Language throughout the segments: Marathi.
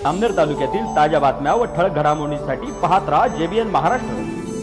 अमनेर तालुक्यातील ताज्या बातम्या व ठळक घडामोडींसाठी पाहत राहा JBN महाराष्ट्र।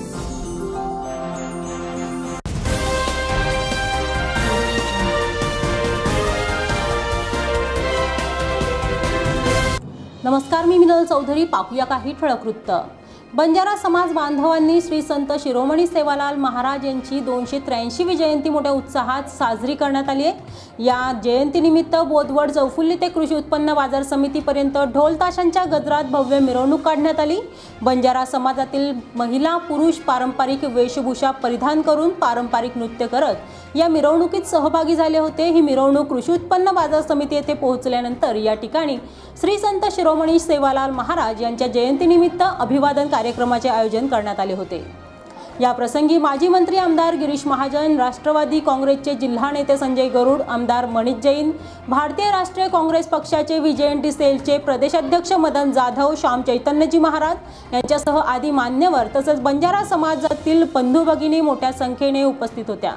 नमस्कार, मी मिनल चौधरी। पाहूया काही ठळक वृत्त। बंजारा समाज बांधवांनी श्री संत शिरोमणी सेवालाल महाराज यांची 283वी जयंती मोठ्या उत्साहात साजरी करण्यात आली आहे। या जयंतीनिमित्त बोदवड चौफुल्ली ते कृषी उत्पन्न बाजार समितीपर्यंत ढोल ताशांच्या गजरात भव्य मिरवणूक काढण्यात आली। बंजारा समाजातील महिला पुरुष पारंपरिक वेशभूषा परिधान करून पारंपरिक नृत्य करत या मिरवणुकीत सहभागी झाले होते। ही मिरवणूक कृषी उत्पन्न बाजार समिती येथे पोहोचल्यानंतर या ठिकाणी श्री संत शिरोमणी सेवालाल महाराज यांच्या जयंतीनिमित्त अभिवादन कार्यक्रमाचे आयोजन करण्यात आले होते। या प्रसंगी माजी मंत्री आमदार गिरीश महाजन, राष्ट्रवादी काँग्रेसचे जिल्हा नेते संजय गरुड, आमदार मनीष जैन, भारतीय राष्ट्रीय काँग्रेस पक्षाचे VJNT सेलचे प्रदेशाध्यक्ष मदन जाधव, श्याम चैतन्यजी महाराज यांच्यासह आदी मान्यवर तसेच बंजारा समाजातील बंधू भगिनी मोठ्या संख्येने उपस्थित होत्या।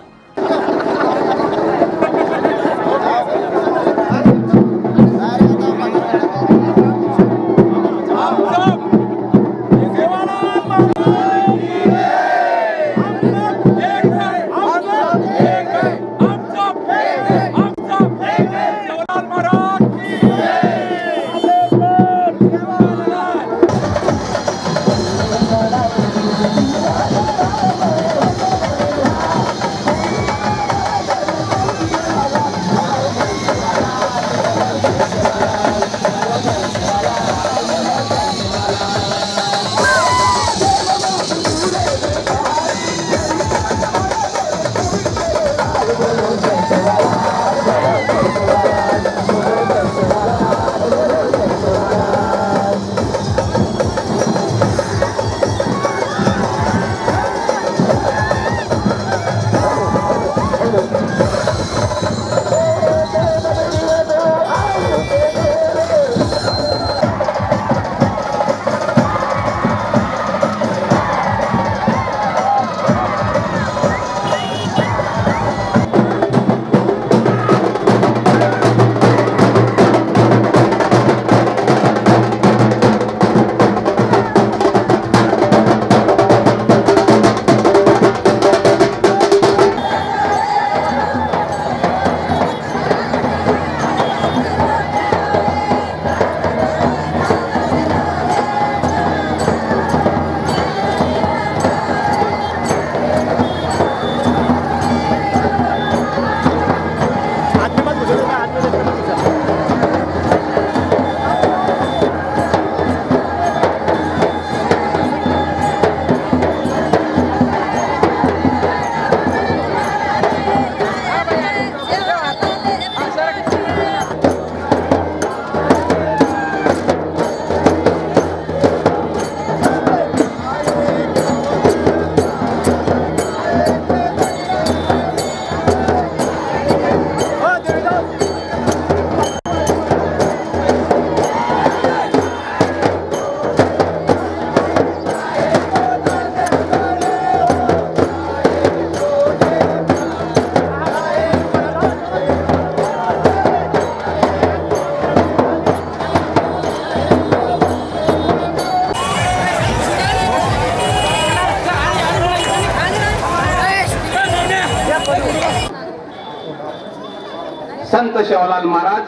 संत शिवलाल महाराज,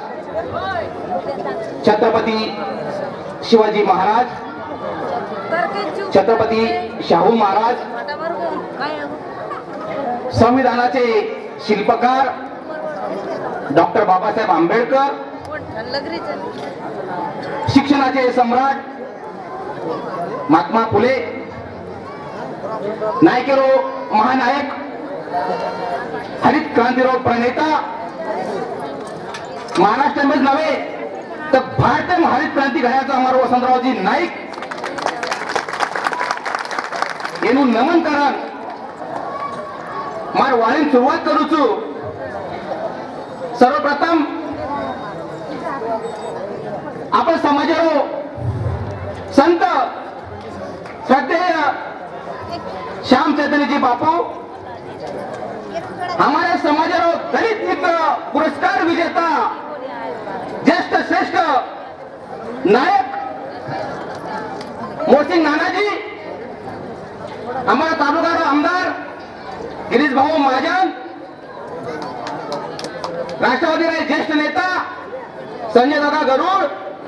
छत्रपती शिवाजी महाराज, छत्रपती शाहू महाराज, संविधानाचे शिल्पकार डॉक्टर बाबासाहेब आंबेडकर, शिक्षणाचे सम्राट महात्मा फुले, नायकेरो महानायक, हरित क्रांतीरो प्रणेता, महाराष्ट्रामध्ये नव्हे तर भारतीय हरित क्रांती घड्याचा अमर वसंतरावजी नाईक एनु नमन करा। मार वाणी सुरुवात करू छु। सर्वप्रथम आपण समाजारो संत श्रद्धेय श्याम चैतन्यजी बापू, हमारे समाजारो दलित मित्र पुरस्कार विजेता ज्येष्ठ श्रेष्ठ नायक मोहसिन नानाजी, आम्हाला तालुका आमदार गिरीश भाऊ महाजन, राष्ट्रवादी ज्येष्ठ नेता संजय दादा गरुड,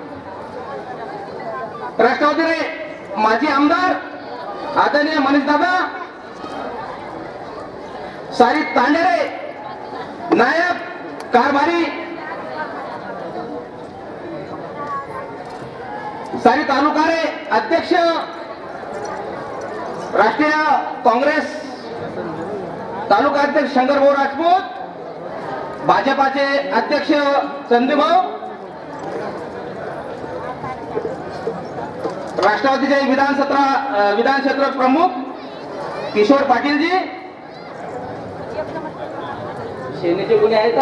राष्ट्रवादी माजी आमदार आदरणीय मनीष दादा, सारित तांडेरे नायक कारभारी, सारी तालुकारे अध्यक्ष राष्ट्रीय काँग्रेस तालुका अध्यक्ष शंकरभाऊ राजपूत, भाजपाचे अध्यक्ष संदीप भाऊ, राष्ट्रवादीचे विधान क्षेत्र प्रमुख किशोर पाटीलजी, सेनेचे कोणी आहे का?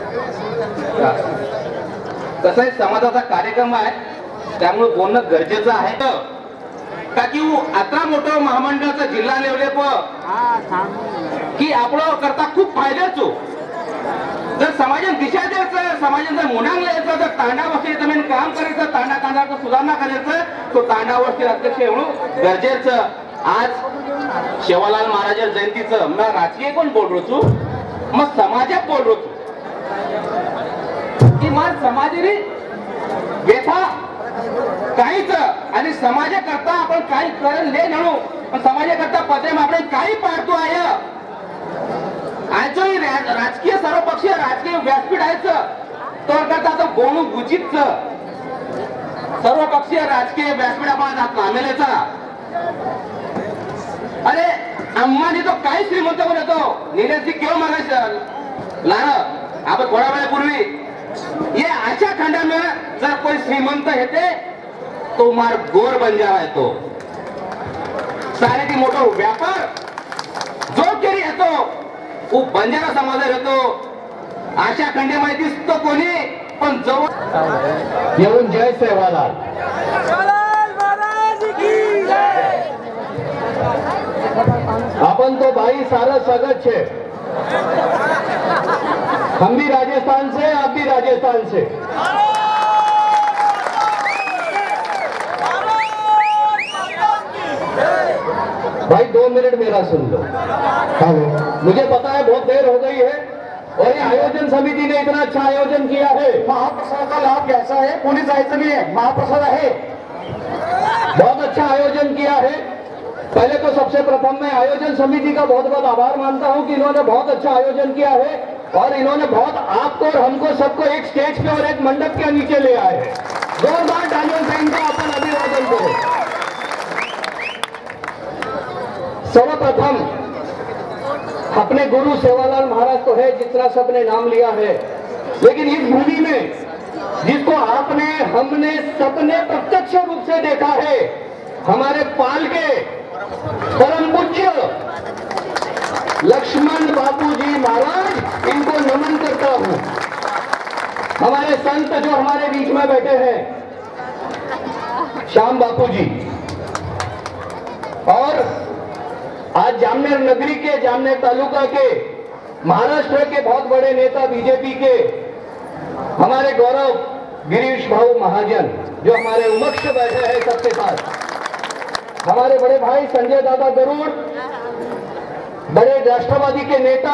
कसं आहे, समाजाचा कार्यक्रम आहे त्यामुळे बोलणं गरजेचं आहे का की अत्रा मोठं महामंडळाचा जिल्हा लेवले की आपलं करता खूप फायद्याचो जर समाजात दिशा द्यायचं, समाजाचा मुनांग यायचं, जर तांडावस्थेत जमीन काम करायचं, तांडाचा सुधारणा करायचं, तो तांडावस्थेत अध्यक्ष होणं गरजेचं. आज शेवालाल महाराज जयंतीचं मग राजकीय कोण बोल रोचू, मग समाजात बोल रोचू की मग समाजाने व्यथा काहीच आणि समाजाकरता आपण काही करेल ले म्हणू, पण समाजाकरता पदे आपण काही पाडतो आहे. आजही राजकीय सर्वपक्षीय राजकीय व्यासपीठ आहे तर करता बोलू उचित सर्वपक्षीय राजकीय व्यासपीठ आपण कामेलेचा. अरे अम्मानी तो काही श्रीमंत कोण येतो निलेशजी केव्हा मागायचं लार आपण थोड्या वेळापूर्वी ये अशा खंडा में जर कोई श्रीमंत येते तो मार गोर बन जावा तो सारे की मोठा व्यापार जो केरी येतो वो बंजारा समाज येतो. अशा खंडे माहिती दिसतो कोणी पण जवळ येऊन जय सेवालाल अपन तो भाई सारा सगत छे, हम भी राजस्थान से, आप भी राजस्थान से. भाई 2 मिनट मेरा सुन लो. मुझे पता है बहुत देर हो गई है और ये आयोजन समिति ने इतना अच्छा आयोजन किया है. महाप्रसाद का लाभ कैसा है, कोणी जायचं नहीं है, महाप्रसाद है. बहुत अच्छा आयोजन किया है. पहले तो सबसे प्रथम मैं आयोजन समिति का बहुत बहुत आभार मानता हूं कि इन्होंने बहुत अच्छा आयोजन किया है और इन्होंने बहुत आपको और हमको सबको एक स्टेज पे और एक मंडप के नीचे ले आए हैं. जोरदार तालियों से इनका अपन अभिवादन करें. सर्वप्रथम अपने गुरु सेवालाल महाराज तो है जितना सबने नाम लिया है, लेकिन इस भूमि में जिसको आपने हमने सबने प्रत्यक्ष रूप से देखा है, हमारे पाल के परम पूज्य लक्ष्मण बापूजी महाराज, इनको नमन करता हूं. हमारे संत जो हमारे बीच में बैठे हैं, श्याम बापूजी, और आज जामनेर नगरी के, जामनेर तालुका के, महाराष्ट्र के बहुत बड़े नेता बीजेपी के हमारे गौरव गिरीश भाऊ महाजन जो हमारे उमक्ष बैठे हैं सबके साथ, हमारे बड़े भाई संजय दादा गरुड़, बड़े राष्ट्रवादी के नेता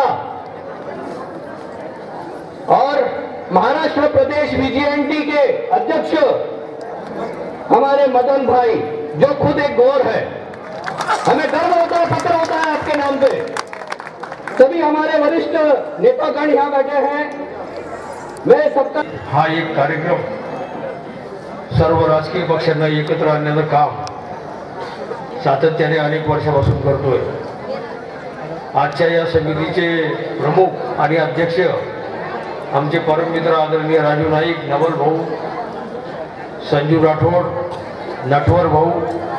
और महाराष्ट्र प्रदेश बीजेएनटी के अध्यक्ष हमारे मदन भाई जो खुद एक गौर है, हमें गर्व होता है, फक्र होता है आपके नाम पे. सभी हमारे वरिष्ठ नेतागण यहाँ बैठे हैं. मैं सबका हा एक कार्यक्रम सर्व राजकीय पक्षांना एकत्र आणण्याचं काम सातत्याने अनेक वर्षापासून करतोय. आजच्या या समितीचे प्रमुख आणि अध्यक्ष आमचे परममित्र आदरणीय राजू नाईक, नवल भाऊ, संजू राठोड, नटवर भाऊ,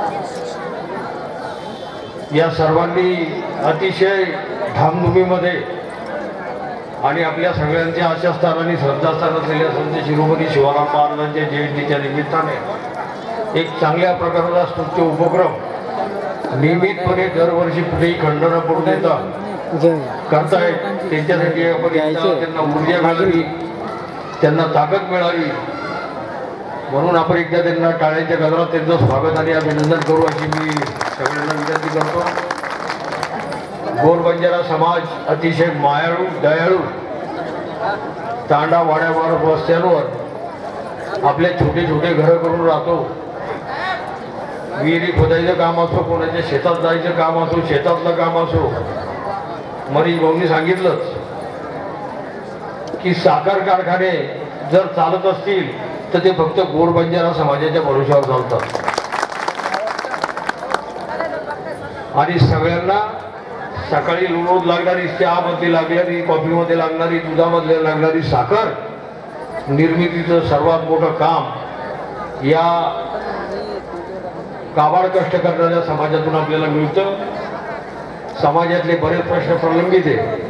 या सर्वांनी अतिशय धामधुमीमध्ये आणि आपल्या सगळ्यांच्या आशास्थान आणि श्रद्धास्थान असलेल्या संत शिरोमणी शिवाराम महाराजांच्या जयंतीच्या निमित्ताने एक चांगल्या प्रकारचा स्तुत्य उपक्रम नियमितपणे दरवर्षी कुठेही खंडन पडू देता करतायत. त्यांच्यासाठी आपण त्यांना ऊर्जा मिळावी, त्यांना ताकद मिळावी म्हणून आपण एकदा त्यांना टाळ्यांच्या गजरात त्यांचं स्वागत आणि अभिनंदन करू अशी मी सगळ्यांना विनंती करतो. गोर बंजारा समाज अतिशय मायाळू दयाळू तांडा वाड्यावर वस्त्यांवर आपले छोटे छोटे घरं करून राहतो. विहिरी खोदायचं काम असो, कोणाच्या शेतात जायचं काम असो, शेतातलं काम असो. मनीष भाऊंनी सांगितलंच की साखर कारखाने जर चालत असतील तर ते फक्त गोर बंजारा समाजाच्या भरोश्यावर चालतात. आणि सगळ्यांना सकाळी रोज लागणारी चहामध्ये लागणारी, कॉफीमध्ये लागणारी, दुधामध्ये लागणारी साखर निर्मितीचं सर्वात मोठं काम या काबाड कष्ट करणाऱ्या समाजातून आपल्याला मिळतं. समाजातले बरेच प्रश्न प्रलंबित आहे.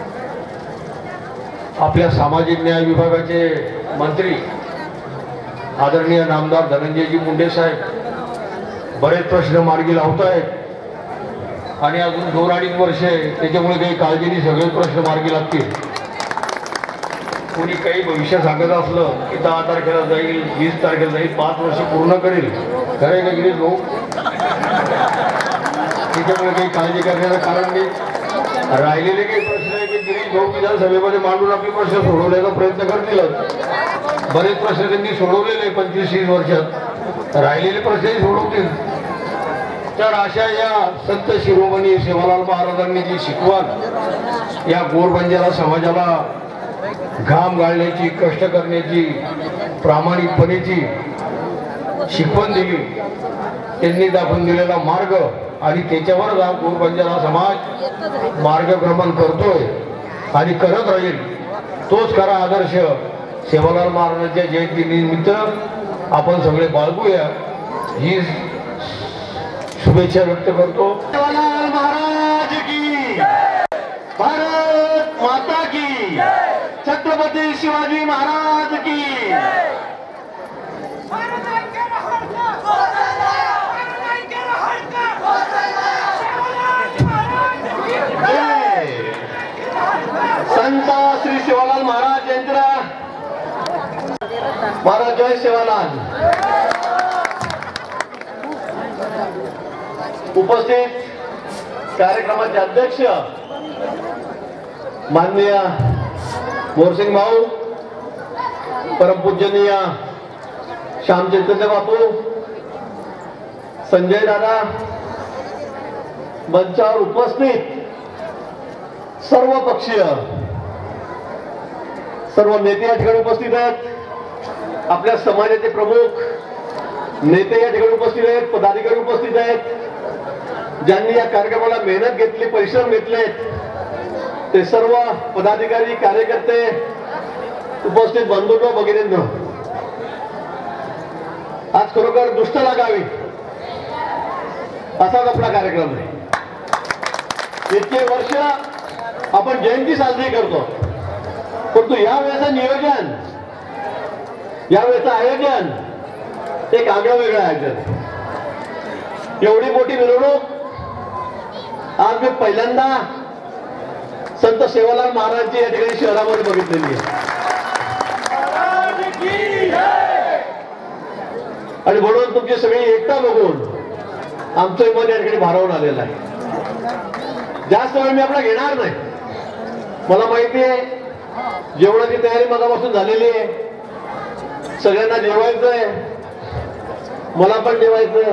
आपल्या सामाजिक न्याय विभागाचे मंत्री आदरणीय नामदार धनंजयजी मुंडे साहेब बरेच प्रश्न मार्गी लावत आहेत आणि अजून 2-2.5 वर्षे त्याच्यामुळे काही काळजीने सगळे प्रश्न मार्गी लागतील. कोणी काही भविष्य सांगत असलं की 10 तारखेला जाईल, 20 तारखेला जाईल, 5 वर्ष पूर्ण करेल, खरं का गिरीश भाऊ? त्याच्यामुळे काही काळजी करण्याचं कारण नाही. राहिलेले काही प्रश्न आहे की गिरीश भाऊ विधानसभेमध्ये मांडून आपले प्रश्न सोडवण्याचा प्रयत्न करतीलच. बरेच प्रश्न त्यांनी सोडवलेले 25-30 वर्षात, राहिलेले प्रश्नही सोडवतील. तर अशा या संत शिरोमणी सेवालाल महाराजांनी जी शिकवण या गोर बंजारा समाजाला घाम गाळण्याची, कष्ट करण्याची, प्रामाणिकपणेची शिकवण दिली, त्यांनी दाखवून दिलेला मार्ग आणि त्याच्यावर हा गोर बंजारा समाज मार्गक्रमण करतोय आणि करत राहील. तोच खरा आदर्श सेवालाल महाराजांच्या जयंतीनिमित्त आपण सगळे बाळगूया ही शुभेच्छा व्यक्त करतो. सेवालाल महाराज की, भारत माता की, छत्रपती शिवाजी महाराज की. संत श्री सेवालाल महाराज जयंतीला महाराज जय सेवालाल. उपस्थित कार्यक्रमाचे अध्यक्ष माननीय मोरसिंग भाऊ, परमपूजनीय श्यामचंद्र बापू, संजय दादा, मंचावर उपस्थित सर्व पक्षीय सर्व नेते या ठिकाणी उपस्थित आहेत. आपल्या समाजाचे प्रमुख नेते या ठिकाणी उपस्थित आहेत, पदाधिकारी उपस्थित आहेत. ज्यांनी या कार्यक्रमाला मेहनत घेतली, परिश्रम घेतलेत ते सर्व पदाधिकारी, कार्यकर्ते, उपस्थित बंधूंनो भगिनींनो, आज खरोखर दुष्ट लागावी असाच आपला कार्यक्रम आहे. इतके वर्ष आपण जयंती साजरी करतो, परंतु यावेळेचं नियोजन, यावेळेचं आयोजन एक आगळं वेगळं आयोजन. एवढी मोठी मिरवणूक आज मी पहिल्यांदा संत सेवालाल महाराजांची या ठिकाणी शहरामध्ये बघितलेली आहे. आणि म्हणून तुमची सगळी एकता बघून आमचं मन या ठिकाणी भारावून आलेलं आहे. जास्त वेळ मी आपला घेणार नाही. मला माहिती आहे जेवणाची तयारी मगापासून झालेली आहे. सगळ्यांना जेवायचंय, मला पण जेवायचंय.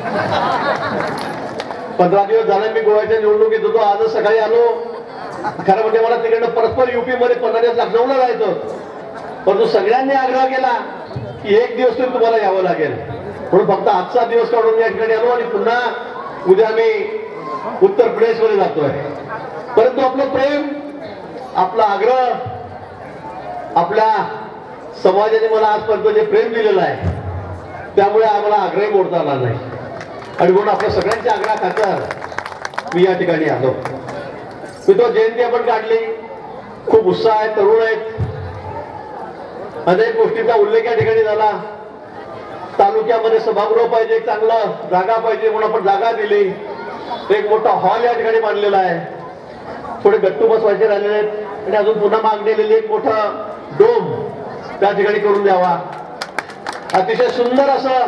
15 दिवस झाले मी गोव्याच्या निवडणुकीत होतो. आजच सकाळी आलो. खरं म्हणजे मला तिकडनं परस्पर युपी मध्ये 15 दिवस लखनौला जायचं, परंतु सगळ्यांनी आग्रह केला की 1 दिवस तरी तुम्हाला यावं लागेल, म्हणून फक्त आजचा दिवस काढून या ठिकाणी आलो आणि पुन्हा उद्या मी उत्तर प्रदेशमध्ये जातोय. परंतु आपलं प्रेम, आपला आग्रह, आपल्या समाजाने मला आजपर्यंत जे प्रेम दिलेलं आहे त्यामुळे आम्हाला आग्रह मोडता आला नाही आणि म्हणून आपल्या सगळ्यांच्या आग्रह खातर मी या ठिकाणी आलो. मित्र, जयंती आपण काढली, खूप उत्साह आहे, तरुण आहेत, अनेक गोष्टींचा उल्लेख या ठिकाणी झाला. तालुक्यामध्ये सभागृह पाहिजे, एक चांगलं जागा पाहिजे म्हणून आपण जागा दिली. एक मोठा हॉल या ठिकाणी बांधलेला आहे. थोडे गट्टू बसवायचे राहिलेले आहेत आणि अजून पुन्हा मागणी दिलेली एक मोठा डोम त्या ठिकाणी करून द्यावा. अतिशय सुंदर असं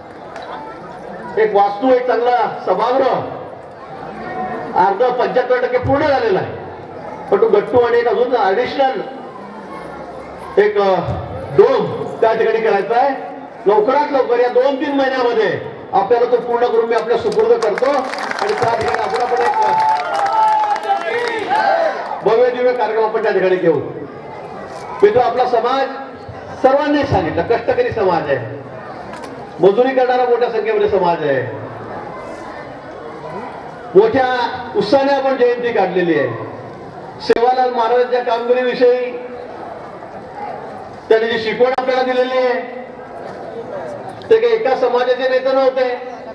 एक वास्तू, एक चांगला सभागृह अर्ध 75% पूर्ण झालेला आहे. पण तो गट्टू आणि एक अजून ऍडिशनल एक डोम त्या ठिकाणी करायचा आहे. लवकरात लवकर या 2-3 महिन्यामध्ये आपल्याला तो पूर्ण करून मी आपल्या सुपूर्द करतो आणि त्या ठिकाणी आपण एक भव्य दिव्य कार्यक्रम आपण त्या ठिकाणी घेऊ. मित्र, आपला समाज सर्वांनी सांगितलं कष्टकरी समाज आहे, मजुरी करणारा मोठ्या संख्येमध्ये समाज आहे. मोठ्या उत्साहाने आपण जयंती काढलेली आहे. सेवालाल महाराजांच्या कामगिरीविषयी त्यांनी जी शिकवण आपल्याला दिलेली आहे ते काही एका समाजाचे नेते नव्हते.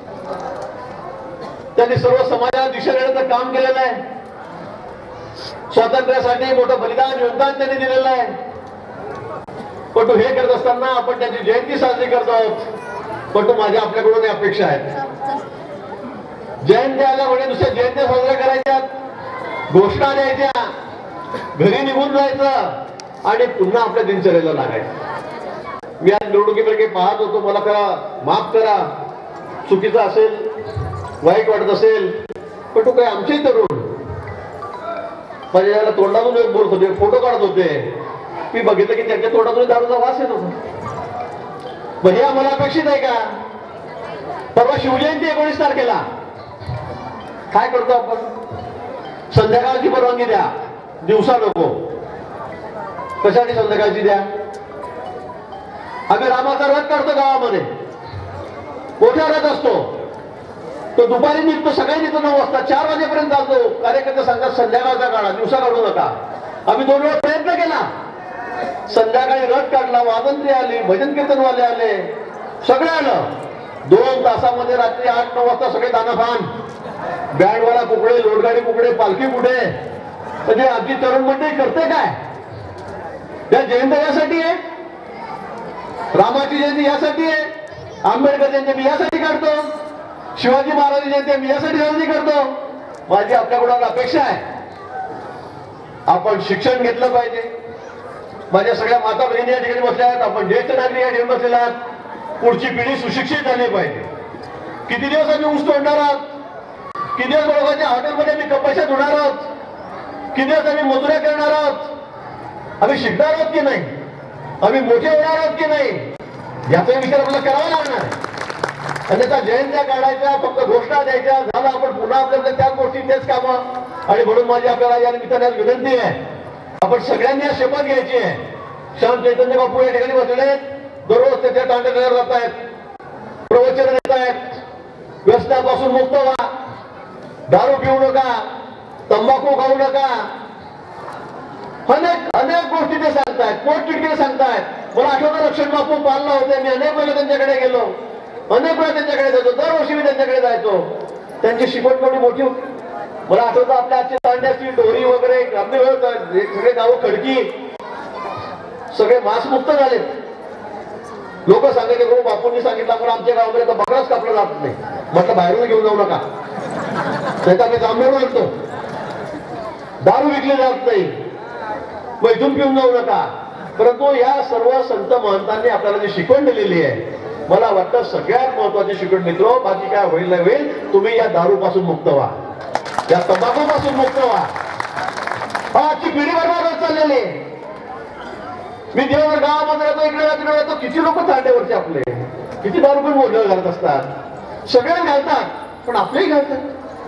त्यांनी सर्व समाजाला दिशा देण्याचं काम केलेलं आहे. स्वातंत्र्यासाठी मोठं बलिदान योगदान त्यांनी दिलेलं आहे. पण तो हे करत असताना आपण त्यांची जयंती साजरी करत आहोत. पण तो माझ्या आपल्याकडून अपेक्षा आहेत. जयंती आल्या म्हणजे दुसऱ्या जयंत्या साजऱ्या करायच्या, घोषणा द्यायच्या, घरी निघून जायचं आणि पुन्हा आपल्या दिनचर्येला लागायचं. मी आज निवडणुकीकडे पाहत होतो. मला करा, माफ करा, चुकीचं असेल, वाईट वाटत असेल, पण तो काही आमचे तरुण माझ्या याला तोंडातून एक बोलत होते, फोटो काढत होते. मी बघितलं की त्यांच्या तोंडातून दारूचा वास येत होता. म्हणजे हे आम्हाला अपेक्षित आहे का? परवा शिवजयंती 19 तारखेला काय करतो आपण? संध्याकाळची परवानगी द्या, दिवसा नको. कशासाठी संध्याकाळची द्या? आम्ही रामाचा रथ काढतो गावामध्ये, मोठा रथ असतो. तो दुपारी निघतो, सकाळी निघतो 9 वाजता, 4 वाजेपर्यंत चालतो. कार्यकर्ते सांगतात संध्याकाळचा काढा, दिवसा काढू नका. आम्ही 2 वेळा प्रयत्न केला. संध्याकाळी रथ काढला, वाजंत्री आली, भजन कीर्तनवाले आले, सगळे आलं. 2 तासामध्ये रात्री 8-9 वाजता सगळे दानाफान, बँडवाला कुकडे, लोटगाडी कुकडे, पालखी कुठे. म्हणजे आमची तरुण मंडळी करते काय? त्या जयंती यासाठी आहे, रामाची जयंती यासाठी आहे, आंबेडकर जयंती मी यासाठी काढतो, शिवाजी महाराज जयंती मी यासाठी साजरी करतो. माझी आपल्याकडून अपेक्षा आहे आपण शिक्षण घेतलं पाहिजे. माझ्या सगळ्या माता बहिणी या ठिकाणी बसल्या आहेत, आपण ज्येष्ठ नागरिक या ठिकाणी बसलेला आहात. पुढची पिढी सुशिक्षित झाली पाहिजे. किती दिवस आम्ही ऊस तोडणार आहोत? किती दिवस लोकांच्या हॉटेलमध्ये आम्ही पैसे धुणार आहोत? किती दिवस आम्ही मजुऱ्या करणार आहोत? आम्ही शिकणार आहोत की नाही? आम्ही मोठे होणार आहोत की नाही? याचा विचार आपल्याला करावा लागणार. आणि त्या जयंत्या काढायच्या, फक्त घोषणा द्यायच्या, झालं आपण पुन्हा आपल्याला त्याच गोष्टी तेच कामं. आणि म्हणून माझी आपल्याला या निमित्ताने विनंती आहे, आपण सगळ्यांनी या शपथ घ्यायची आहे. श्याम चैतन्य बापू या ठिकाणी बसलेले आहेत, दररोज त्याच्या तांडकर जात आहेत, प्रवचन देत आहेत. व्यसनापासून मुक्त व्हा, दारू पिऊ नका, तंबाखू खाऊ नका, अनेक गोष्टी ते सांगतायत, पोटतिडकीने सांगतायत. मला आठवतं लक्ष्मण बापू पालला होते, मी अनेक वेळा त्यांच्याकडे गेलो, अनेक वेळा त्यांच्याकडे जायचो, दरवर्षी मी त्यांच्याकडे जायचो. त्यांची शिकवण थोडी मोठी होती. मला आठवतं आपल्या आजची तांड्याची डोरी वगैरे सगळे गाव खडकी सगळे मांसमुक्त झाले. लोक सांगायचे गो बापूंनी सांगितलं पण आमच्या गावामध्ये तर बकराच कापला जात नाही. म्हटलं बाहेरून घेऊन जाऊ नका, त्याचा मी जांभेरून आणतो. दारू विकली जात नाही, मैथून पिऊन जाऊ नका. परंतु या सर्व संत महंतांनी आपल्याला जी शिकवण दिलेली आहे, मला वाटतं सगळ्यात महत्वाची शिकवण मित्र, बाकी काय होईल नाही होईल, तुम्ही या दारूपासून मुक्त व्हा, या तंबाखूपासून मुक्त व्हा. आजची पिढी बरोबर होत चाललेली आहे. मी देवघर गावामध्ये राहतो, इकडे तिकडे राहतो, किती लोक तांड्यावरचे आपले, किती दारू पण मोठं घालत असतात. सगळे घालतात, पण आपलेही घालतात.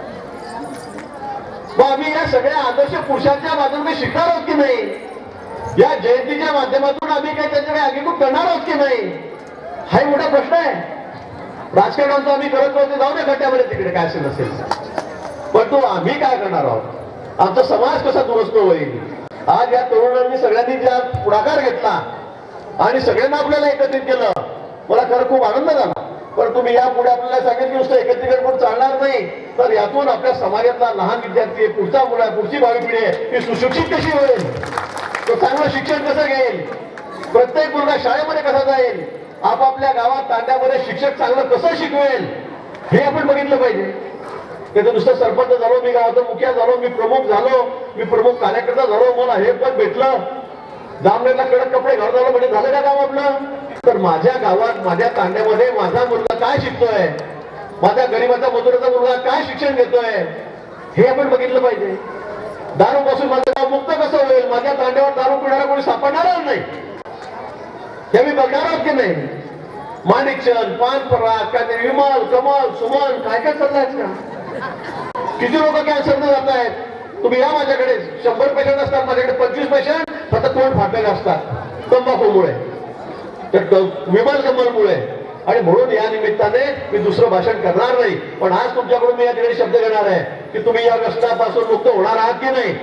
मग आम्ही या सगळ्या आदर्श पुरुषांच्या माध्यमातून शिकणार आहोत की नाही? या जयंतीच्या माध्यमातून आम्ही काही त्यांच्याकडे आगीकूट करणार आहोत की नाही? हाही मोठा प्रश्न आहे. राजकारणाचं आम्ही करत नव्हते, जाऊ दे खड्ड्यामध्ये, तिकडे काय असेल नसेल. पण तो आम्ही काय करणार आहोत? आमचा समाज कसा दुरुस्त होईल? आज या तरुणांनी सगळ्यांनी ज्या पुढाकार घेतला आणि सगळ्यांना आपल्याला एकत्रित केलं, मला खरं खूप आनंद झाला. पण तुम्ही यापुढे आपल्याला सांगितलं नुसतं एकत्रीकरण पण चालणार नाही, तर यातून आपल्या समाजातला लहान विद्यार्थी, पुढचा मुला, पुढची भावी पिढी आहे ती सुशिक्षित कशी होईल, तो चांगलं शिक्षण कसं घेईल, प्रत्येक मुलगा शाळेमध्ये कसा जाईल, आपापल्या गावात तांड्यामध्ये शिक्षक चांगलं कसं शिकवेल, हे आपण बघितलं पाहिजे. त्याचं नुसतं सरपंच झालो, मी गावाचा मुखिया झालो, मी प्रमुख झालो, मी प्रमुख कार्यकर्ता झालो, मला हे पण भेटलं, जामनेरला कडक कपडे घालून झालो म्हणजे झालं का काम आपलं? तर माझ्या गावात माझ्या तांड्यामध्ये माझा मुलगा काय शिकतोय, माझ्या गरीबाचा मजुराचा मुलगा काय शिक्षण घेतोय हे आपण बघितलं पाहिजे. दारूपासून माझं गाव मुक्त कसं होईल, माझ्या तांड्यावर दारू पिणारा कोणी सापडणारच नाही हे मी बघणार आहोत की नाही. माणिकचंद, पानपराग, काहीतरी विमल, कमल, सुमन काय काय चाललंय का. किती लोक कॅन्सरनं जात आहेत. तुम्ही या माझ्याकडे 100 पेशंट असतात, माझ्याकडे 25 पेशंट फक्त तोंड फाटलेले असतात तंबाखूमुळे, विमल कमलमुळे. आणि म्हणून या निमित्ताने मी दुसरं भाषण करणार नाही. पण आज तुमच्याकडून मी या ठिकाणी शब्द घेणार आहे की तुम्ही या व्यसनापासून मुक्त होणार आहात की नाही.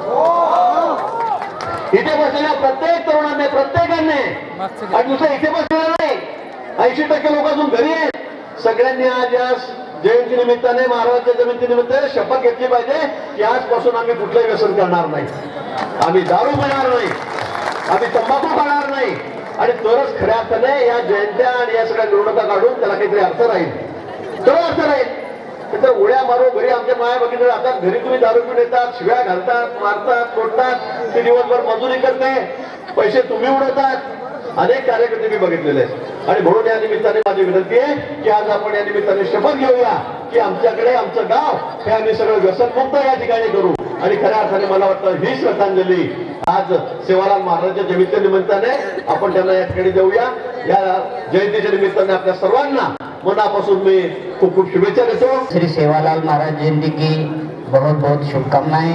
इथे बसलेल्या प्रत्येक तरुणाने, प्रत्येकाने, आणि दुसरं इथे बसलेलं नाही, 80% लोक अजून घरी आहेत. सगळ्यांनी आज या जयंती निमित्ताने, महाराजांच्या जयंती निमित्ताने शपथ घेतली पाहिजे की आजपासून आम्ही कुठलंही व्यसन करणार नाही, आम्ही दारू पिणार नाही, आम्ही तंबाखू खाणार नाही. आणि तरच खऱ्या अर्थाने या जयंत्या आणि या सगळ्या निवडणुका काढून त्याला काहीतरी अर्थ राहील, तर अर्थ राहील. तर उड्या मारो घरी आमच्या माया बघितलं जातात, घरी तुम्ही दारू पिऊन येतात, शिव्या घालतात, मारतात, तोडतात, ते दिवसभर मजुरी करते, पैसे तुम्ही उडवतात. अनेक कार्यकर्ते मी बघितलेले आहेत. आणि म्हणून या निमित्ताने माझी विनंती आहे की आज आपण या निमित्ताने शपथ घेऊया की आमच्याकडे आमचं गाव हे आम्ही सगळं व्यसनमुक्त या ठिकाणी करू. आणि खऱ्या अर्थाने मला वाटतं ही श्रद्धांजली आज सेवालाल महाराजांच्या जयंती निमित्ताने आपण त्यांना या ठिकाणी देऊया. या जयंतीच्या निमित्ताने आपल्या सर्वांना मनापासून मी खूप खूप शुभेच्छा देतो. श्री सेवालाल महाराज जयंती की बहुत बहुत शुभकामनाएं.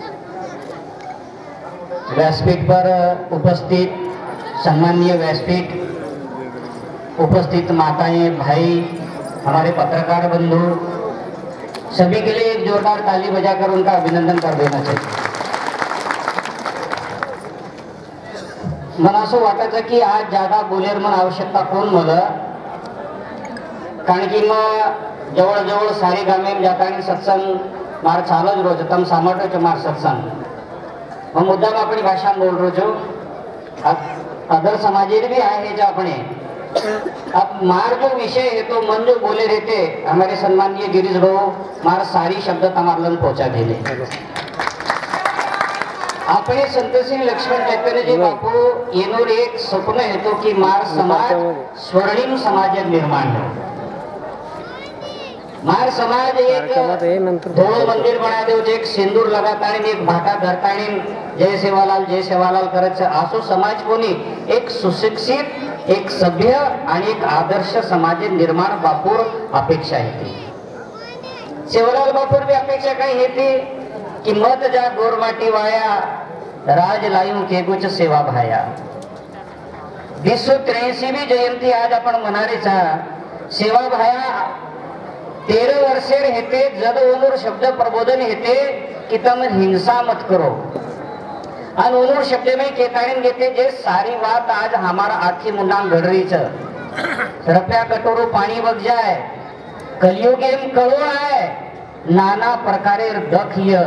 व्यासपीठ पर उपस्थित सम्माननीय व्यासपीठ, उपस्थित माताएं, भाई, हमारे पत्रकार बंधु, सभी के लिए एक जोरदार ताली बजाकर उनका अभिनंदन कर देना चाहिए. मला असं वाटायचं की आज ज्यादा बोलेर मन आवश्यकता कोण मला, कारण की मग जवळजवळ सारी गामे जाता आणि सत्संग मार चालू જ रोज तम सामर्थ्य છો मार सत्संग मग मुद्दाम આપણી ભાષામાં બોલ રહ્યો છો. अदर समाजेर भी आहे जो अपने अब मार जो विषय है तो मन जो बोले रहते हमारे सम्माननीय गिरीश भाऊ मार सारी शब्द तमारलन पहुंचा दिले. अपने संत श्री लक्ष्मण चैतन्य जी बापू येनोर एक स्वप्न है तो कि मार समाज स्वर्णिम समाज निर्माण हो. मार समाज एक धोळो मंदिर बना दो, एक सिंदूर लगाता एक भाटा धरता जय सेवालाल करत असो समाज कोणी एक सुशिक्षित, एक सभ्य आणि एक आदर्श समाज निर्माण बापूर अपेक्षा आहे. सेवालाल बापूर भी अपेक्षा काही येते कि मत जा गोरमाटी वाया राज लायू के गुच सेवा भाया. 283वी जयंती आज आपण मनारेचा सेवा भाया 13 वर्षेर हेते जद ओनूर शब्द प्रबोधन हेते कि तम हिंसा मत करो. और ओनूर शब्द में केताड़ीन घेते जे सारी बात आज हमारा आखी मुंडा घड़ रही छ. रप्या कटोरो पानी बग जाए, कलयुग एम कड़ो है, नाना प्रकारे दखिय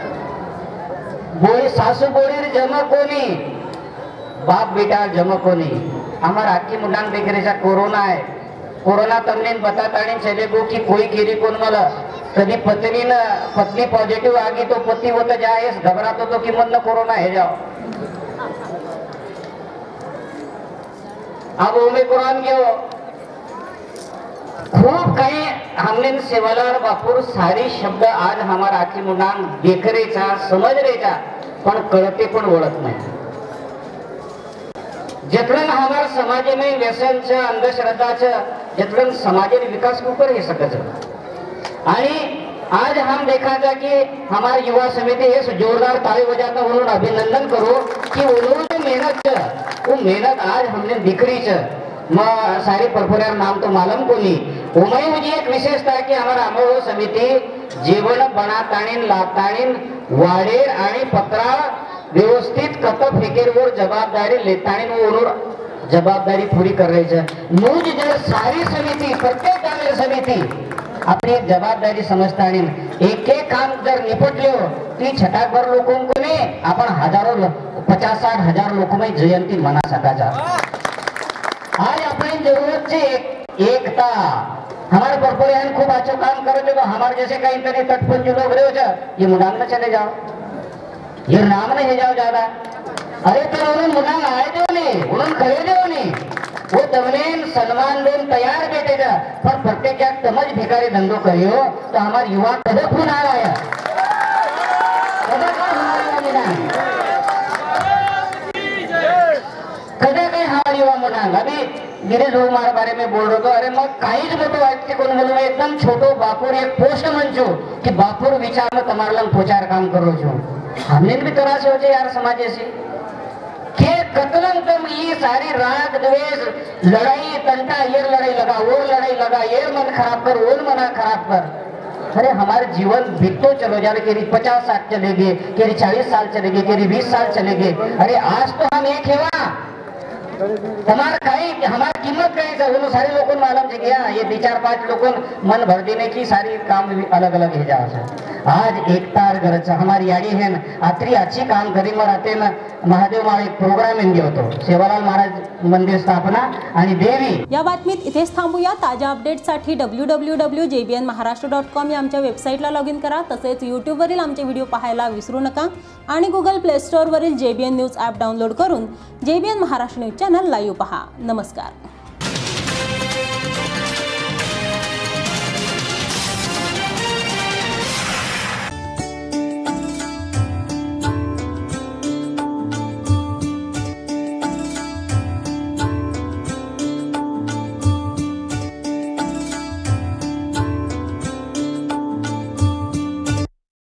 बोई सासू बोड़ी जमकोनी, बाप बेटा जमकोनी. हमारा आखी मुंडा बेकरेचा कोरोना है. कोरोना तमने बताताड़ी चलेगो कि कोई गिरी कोण मला कभी पत्नी पॉजिटिव आ गई तो पति होता जाए घबरातो तो कि मन कोरोना है जाओ. अब ओमिक्रॉन क्यों खूब कहीं हमने सेवालाल बापूर सारी शब्द आज हमारा आखी मुंडा देख रेचा समझ रेचा पण कळते पण ओळख नाही. जितरण हमारे समाज में व्यसन अंधश्रद्धा जितरण समाज विकास ऊपर ही सकत. आज हम देखा था कि हमारी युवा समिति ये जोरदार ताली बजाता उन्होंने अभिनंदन करो कि उन्होंने मेहनत वो मेहनत आज हमने दिख रही है. सारी परपुरार नाम तो मालूम को नहीं. उमय मुझे एक विशेषता है कि हमारा अमोह समिति जीवन बनाताणीन लाताणीन वाडेर आणि पत्रा व्यवस्थित कत फेकेरवर जवाबदारी लेताणी ओनूर जवाबदारी पूरी कर रही है. मुझ जर सारी समिति प्रत्येक गांव समिति अपनी एक जवाबदारी समझता एक एक काम जर निपटले ती छटाकभर लोगों को ने अपन हजारों 50-60 हजार लोगों में जयंती मना सका जा. आज अपनी जरूरत से एकता हमारे परपुरियान खूब अच्छा काम करो जो हमारे जैसे कहीं तरी तटपुंज लोग रहे हो ये मुदान में चले जाओ, ये नाम नहीं जाओ ज्यादा. अरे तो उन्होंने मुदान आए दो नहीं, उन्होंने खड़े दो नहीं, वो तमने सम्मान देन तैयार बैठे था, पर प्रत्येक समझ भिखारी धंधो करियो तो हमारे युवा कदम खून आ रहा है, कदा काही हमारे युवा म्हणाल. अभी गिरीश भाऊ मारा बारे में बोल रहे तो अरे मग काहीच मोठं वाटते कोण बोलू एकदम छोटो बापूर एक पोस्ट मंचो कि बापूर विचार में तुम्हारे लंग प्रचार काम करो छो. हमने भी तरह से हो जाए यार समाज से के कतलन तुम ये सारी राग द्वेष लड़ाई तंटा ये लड़ाई लगा वो लड़ाई लगा ये मन खराब कर वो मना खराब कर. अरे हमारे जीवन बीततो चलो जा रहे, केरी 50 साल चलेगे, केरी 40 साल चलेगे, केरी 20 साल चलेगे. अरे आज तो हम एक हेवा हमारा कहीं हमारी कीमत कहीं से वो सारे लोगों को मालूम है क्या ये 2-4-5 लोगों मन भर देने की सारी काम भी अलग अलग है. जा आज एकता गरज हमारी याडी है ना आत्री अच्छी काम करी मग राहते ना महादेव माळ एक प्रोग्राम इंगे होतो सेवालाल महाराज मंदिर स्थापना आणि देवी. या बातमीत इथेच थांबूया. ताज्या अपडेट्ससाठी www.jbnmaharashtra.com या आमच्या वेबसाईटला लॉग इन करा. तसेच यूट्यूबवरील आमचे व्हिडिओ पाहायला विसरू नका आणि गुगल प्ले स्टोअरवरील JBN न्यूज ॲप डाउनलोड करून JBN Maharashtra news channel live पहा. नमस्कार.